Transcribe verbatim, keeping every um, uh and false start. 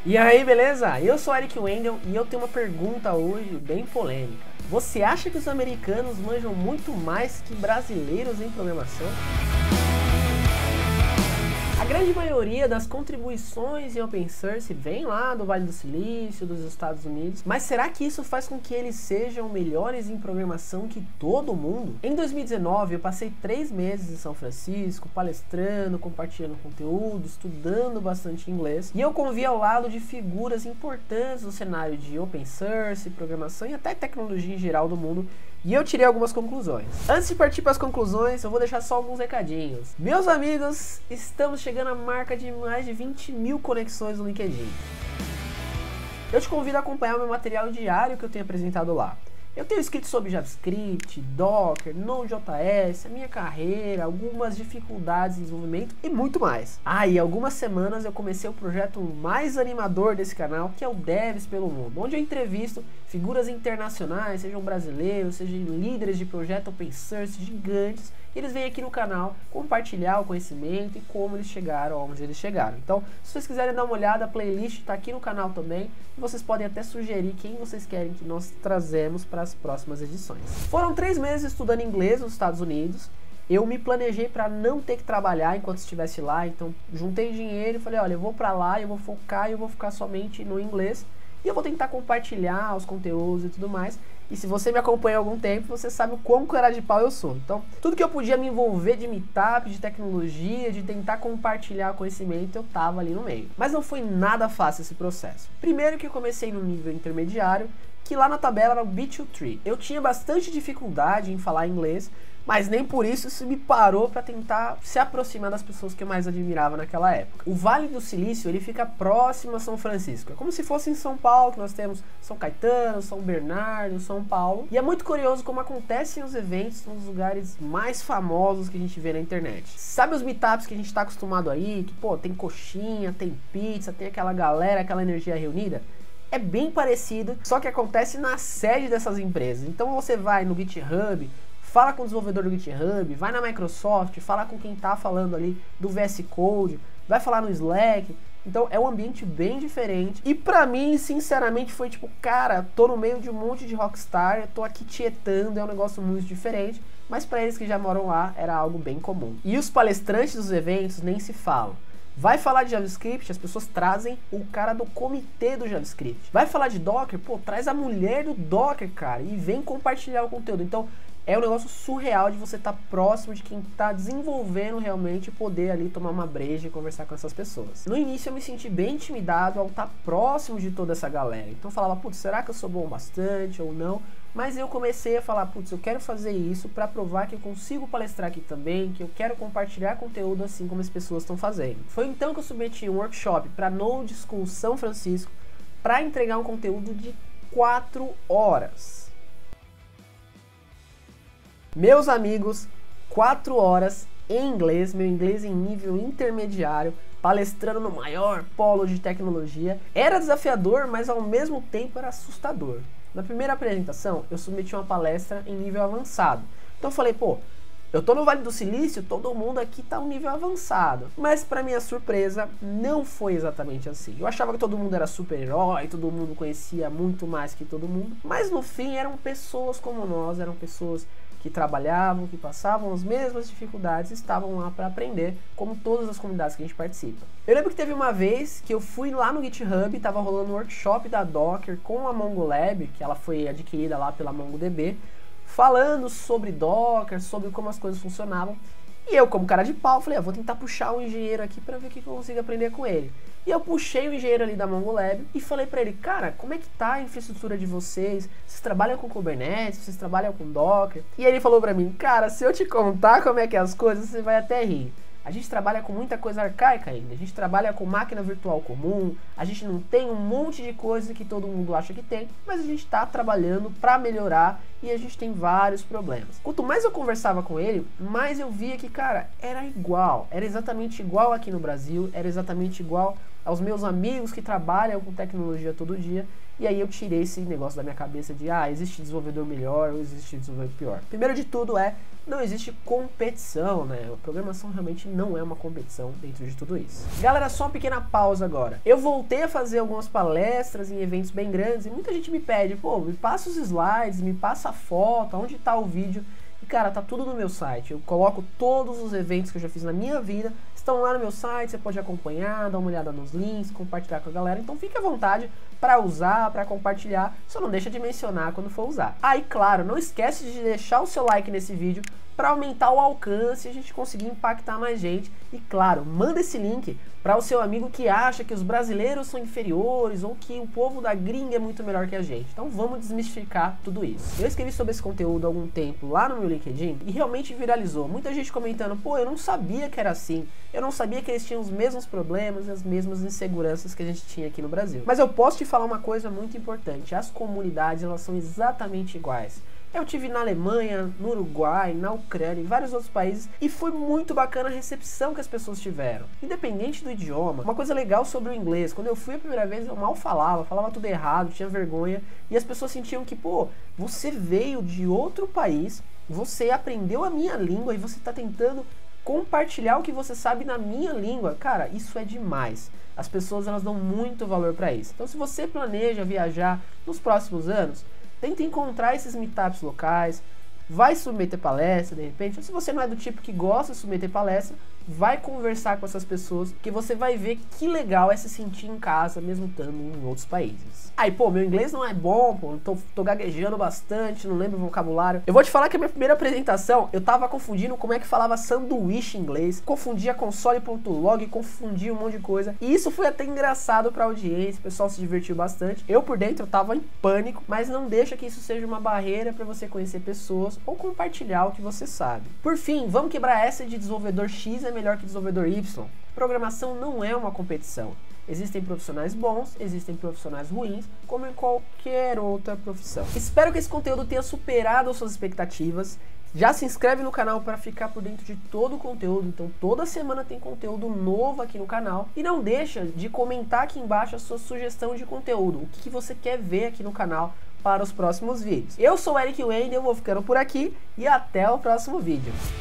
E aí, beleza? Eu sou Eric Wendel e eu tenho uma pergunta hoje bem polêmica. Você acha que os americanos manjam muito mais que brasileiros em programação? A grande maioria das contribuições em Open Source vem lá do Vale do Silício, dos Estados Unidos, mas será que isso faz com que eles sejam melhores em programação que todo mundo? Em dois mil e dezenove eu passei três meses em São Francisco, palestrando, compartilhando conteúdo, estudando bastante inglês, e eu convivi ao lado de figuras importantes no cenário de Open Source, programação e até tecnologia em geral do mundo, e eu tirei algumas conclusões. Antes de partir para as conclusões, eu vou deixar só alguns recadinhos. Meus amigos, estamos chegando à marca de mais de vinte mil conexões no LinkedIn. Eu te convido a acompanhar o meu material diário que eu tenho apresentado lá. Eu tenho escrito sobre JavaScript, Docker, Node.js, a minha carreira, algumas dificuldades de desenvolvimento e muito mais. Ah, e algumas semanas eu comecei o projeto mais animador desse canal, que é o Devs pelo Mundo, onde eu entrevisto figuras internacionais, sejam brasileiros, sejam líderes de projeto Open Source gigantes, e eles vêm aqui no canal compartilhar o conhecimento e como eles chegaram onde eles chegaram. Então, se vocês quiserem dar uma olhada, a playlist está aqui no canal também, e vocês podem até sugerir quem vocês querem que nós trazemos para as próximas edições. Foram três meses estudando inglês nos Estados Unidos. Eu me planejei para não ter que trabalhar enquanto estivesse lá, então juntei dinheiro e falei, olha, eu vou para lá, eu vou focar e eu vou ficar somente no inglês. E eu vou tentar compartilhar os conteúdos e tudo mais. E se você me acompanha há algum tempo, você sabe o quão cara de pau eu sou. Então, tudo que eu podia me envolver de meetup, de tecnologia, de tentar compartilhar conhecimento, eu tava ali no meio. Mas não foi nada fácil esse processo. Primeiro que eu comecei no nível intermediário, que lá na tabela era o B dois três. Eu tinha bastante dificuldade em falar inglês, mas nem por isso isso me parou para tentar se aproximar das pessoas que eu mais admirava naquela época. O Vale do Silício, ele fica próximo a São Francisco. É como se fosse em São Paulo, que nós temos São Caetano, São Bernardo, São Paulo. E é muito curioso como acontecem os eventos nos lugares mais famosos que a gente vê na internet. Sabe os meetups que a gente tá acostumado aí, que pô, tem coxinha, tem pizza, tem aquela galera, aquela energia reunida? É bem parecido, só que acontece na sede dessas empresas. Então você vai no GitHub, fala com o desenvolvedor do GitHub, vai na Microsoft, fala com quem tá falando ali do V S Code, vai falar no Slack. Então é um ambiente bem diferente. E pra mim, sinceramente, foi tipo, cara, tô no meio de um monte de rockstar, tô aqui tietando, é um negócio muito diferente. Mas pra eles que já moram lá, era algo bem comum. E os palestrantes dos eventos nem se falam. Vai falar de JavaScript, as pessoas trazem o cara do comitê do JavaScript. Vai falar de Docker, pô, traz a mulher do Docker, cara, e vem compartilhar o conteúdo. Então, é um negócio surreal de você estar próximo de quem está desenvolvendo realmente e poder ali tomar uma breja e conversar com essas pessoas. No início eu me senti bem intimidado ao estar próximo de toda essa galera. Então eu falava, putz, será que eu sou bom bastante ou não? Mas eu comecei a falar, putz, eu quero fazer isso para provar que eu consigo palestrar aqui também, que eu quero compartilhar conteúdo assim como as pessoas estão fazendo. Foi então que eu submeti um workshop para Node School São Francisco para entregar um conteúdo de quatro horas. Meus amigos, quatro horas em inglês, meu inglês em nível intermediário, palestrando no maior polo de tecnologia. Era desafiador, mas ao mesmo tempo era assustador. Na primeira apresentação, eu submeti uma palestra em nível avançado. Então eu falei, pô, eu tô no Vale do Silício, todo mundo aqui tá um nível avançado. Mas para minha surpresa, não foi exatamente assim. Eu achava que todo mundo era super-herói, todo mundo conhecia muito mais que todo mundo. Mas no fim, eram pessoas como nós, eram pessoas que trabalhavam, que passavam as mesmas dificuldades, estavam lá para aprender, como todas as comunidades que a gente participa. Eu lembro que teve uma vez que eu fui lá no GitHub, estava rolando um workshop da Docker com a MongoLab, que ela foi adquirida lá pela MongoDB, falando sobre Docker, sobre como as coisas funcionavam. E eu, como cara de pau, falei, ah, vou tentar puxar um engenheiro aqui para ver o que eu consigo aprender com ele. E eu puxei o engenheiro ali da MongoLab e falei para ele, cara, como é que tá a infraestrutura de vocês? Vocês trabalham com Kubernetes? Vocês trabalham com Docker? E ele falou para mim, cara, se eu te contar como é que é as coisas, você vai até rir. A gente trabalha com muita coisa arcaica ainda, a gente trabalha com máquina virtual comum, a gente não tem um monte de coisa que todo mundo acha que tem, mas a gente está trabalhando para melhorar e a gente tem vários problemas. Quanto mais eu conversava com ele, mais eu via que, cara, era igual, era exatamente igual aqui no Brasil, era exatamente igual aos meus amigos que trabalham com tecnologia todo dia. E aí eu tirei esse negócio da minha cabeça de, ah, existe desenvolvedor melhor ou existe desenvolvedor pior. Primeiro de tudo é, não existe competição, né? A programação realmente não é uma competição dentro de tudo isso. Galera, só uma pequena pausa agora. Eu voltei a fazer algumas palestras em eventos bem grandes e muita gente me pede, pô, me passa os slides, me passa a foto, onde tá o vídeo. E cara, tá tudo no meu site. Eu coloco todos os eventos que eu já fiz na minha vida, estão lá no meu site, você pode acompanhar, dar uma olhada nos links, compartilhar com a galera. Então fique à vontade para usar, para compartilhar, só não deixa de mencionar quando for usar. Aí, claro, não esquece de deixar o seu like nesse vídeo para aumentar o alcance e a gente conseguir impactar mais gente. E claro, manda esse link para o seu amigo que acha que os brasileiros são inferiores ou que o povo da gringa é muito melhor que a gente. Então vamos desmistificar tudo isso. Eu escrevi sobre esse conteúdo há algum tempo lá no meu LinkedIn e realmente viralizou. Muita gente comentando, pô, eu não sabia que era assim. Eu não sabia que eles tinham os mesmos problemas e as mesmas inseguranças que a gente tinha aqui no Brasil. Mas eu posso te falar uma coisa muito importante. As comunidades, elas são exatamente iguais. Eu tive na Alemanha, no Uruguai, na Ucrânia, em vários outros países e foi muito bacana a recepção que as pessoas tiveram. Independente do idioma, uma coisa legal sobre o inglês, quando eu fui a primeira vez eu mal falava, falava tudo errado, tinha vergonha e as pessoas sentiam que, pô, você veio de outro país, você aprendeu a minha língua e você está tentando compartilhar o que você sabe na minha língua. Cara, isso é demais. As pessoas, elas dão muito valor para isso. Então se você planeja viajar nos próximos anos, tenta encontrar esses meetups locais, vai submeter palestra de repente, ou se você não é do tipo que gosta de submeter palestra, vai conversar com essas pessoas, que você vai ver que legal é se sentir em casa, mesmo estando em outros países. Aí, pô, meu inglês não é bom, pô, tô, tô gaguejando bastante, não lembro o vocabulário. Eu vou te falar que a minha primeira apresentação, eu tava confundindo como é que falava sanduíche em inglês, confundia console.log, confundia um monte de coisa, e isso foi até engraçado pra audiência, o pessoal se divertiu bastante. Eu, por dentro, eu tava em pânico, mas não deixa que isso seja uma barreira pra você conhecer pessoas ou compartilhar o que você sabe. Por fim, vamos quebrar essa de desenvolvedor X é melhor que desenvolvedor Y. Programação não é uma competição. Existem profissionais bons, existem profissionais ruins, como em qualquer outra profissão. Espero que esse conteúdo tenha superado as suas expectativas. Já se inscreve no canal para ficar por dentro de todo o conteúdo, então toda semana tem conteúdo novo aqui no canal. E não deixa de comentar aqui embaixo a sua sugestão de conteúdo, o que você quer ver aqui no canal para os próximos vídeos. Eu sou o Eric Wendel, eu vou ficando por aqui e até o próximo vídeo.